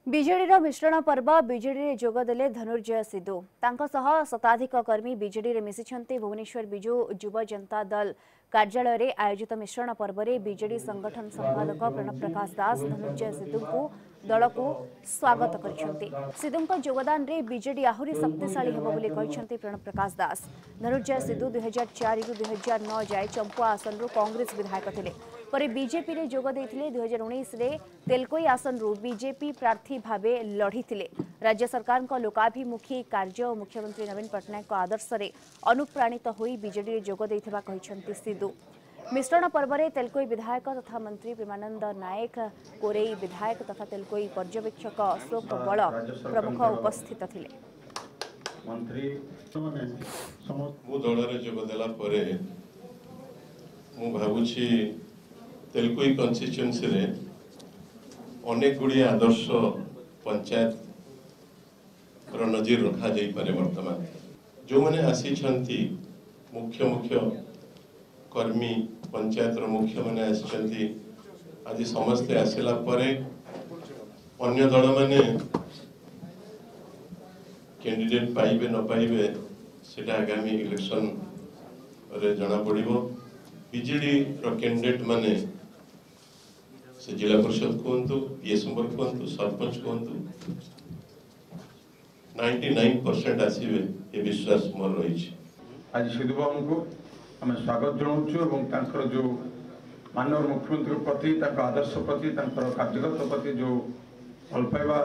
BJD मिश्रण पर्व BJD जोगदेले Dhanurjay Sidhu शताधिक कर्मी बीजेडी मिशिछन्ते। भुवनेश्वर बिजु युव जनता दल कार्यालय रे आयोजित मिश्रण पर्व रे बीजेडी संगठन संपादक प्रणव प्रकाश दास धनुर्जय सिद्धू को दल को स्वागत करिसेंते। सिद्धू योगदान रे बीजेडी आहुरी शक्तिशाली हेबो बोली कहिसेंते प्रणव प्रकाश दास। धनुर्जय सिद्धू 2004 रु 2009 जाए चंपुआ आसन रु कांग्रेस विधायक थिले। परे बीजेपी रे जोग देथिले। 2019 रे तेलकोई आसन रु बीजेपी प्रार्थी भावे लढ़ीथिले। राज्य सरकार को लोकाभिमुखी कार्य और मुख्यमंत्री नवीन पटनायक आदर्श रे अनुप्राणित होई बीजेडी रे जोग देथिबा कहिसेंते सिद्धू। मिश्रण पर्व रे तेलकोई विधायक तथा मंत्री प्रेमानंद नायक, कोरेई विधायक तथा तेलकोई पर्यवेक्षक अशोक बल प्रमुख उपस्थित थिले। मंत्री दल रे जोग देला परे मु भाबुछि तेलकोई कन्स्टिट्युएंसी रे अनेक गुड़ी आदर्श पंचायत नजर रखा जाई पारे। वर्तमान जो मैंने आसी मुख्य मुख्य कर्मी पंचायत मुख्य मैंने आसी आज समस्ते आसला परे अन्य दल मैंने कैंडिडेट पाइबे न पाइबे सेटा आगामी इलेक्शन रे जना पड़िबो। बीजेडी रो कैंडिडेट माने से जिला परिषद कहतु, पीएस मेंबर कहतु, सरपंच कहतु 99% आसीबे ये विश्वास मोर रही। आज सिद्धू बाबू को आम स्वागत जनाऊँ जो माननीय मुख्यमंत्री प्रति आदर्श प्रति कार्यगत प्रति जो भल पाइबा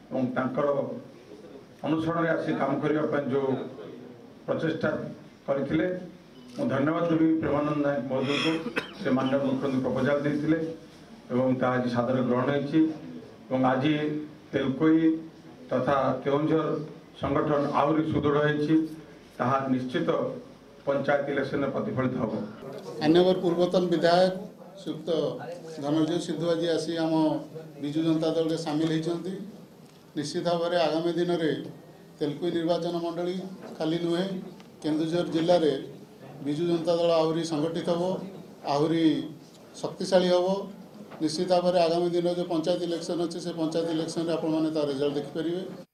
अनुसरण आसी काम करने जो प्रचेषा करते धन्यवाद देवी प्रेमानंद नायक महोदय को। से माननीय मुख्यमंत्री प्रपोजाल देते आज सादर ग्रहण आज तेलकोई तथा केउंझर संगठन आहरी सुदृढ़ होता निश्चित पंचायत इलेक्शन में प्रतिफलित हम। माननीय पूर्वतन विधायक श्रीयुक्त धनुर्जय सिद्धू आज आसी आम बिजु जनता दल में सामिल होती। निश्चित भाव में आगामी दिन में तेलकोई निर्वाचन मंडली खाली नुहे केन्दुझर जिले में बिजु जनता दल आहरी संगठित हो, आहरी शक्तिशाली हम। निश्चित भाव में आगामी दिन जो पंचायत इलेक्शन अच्छे से पंचायत इलेक्शन में आपण मैंने रिजल्ट देखिपारे।